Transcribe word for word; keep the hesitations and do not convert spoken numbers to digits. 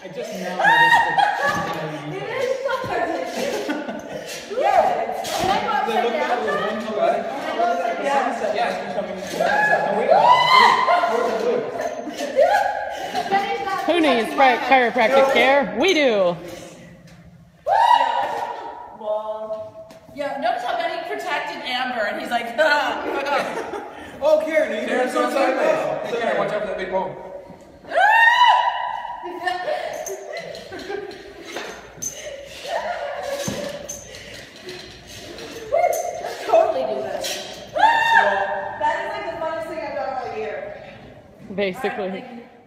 I just now noticed It is hard. Yes. Can I go upside down? Can I go upside down? Yeah, it's becoming. Who needs chiropractic care? We do. Yeah, notice how Benny protected Amber, and he's like, ah, fuck off. Oh, Karen, you Karen's so sideways. Hey, Karen, watch out for that big bone. Totally do this. That is like the funnest thing I've done all year. Basically. All right, thank you.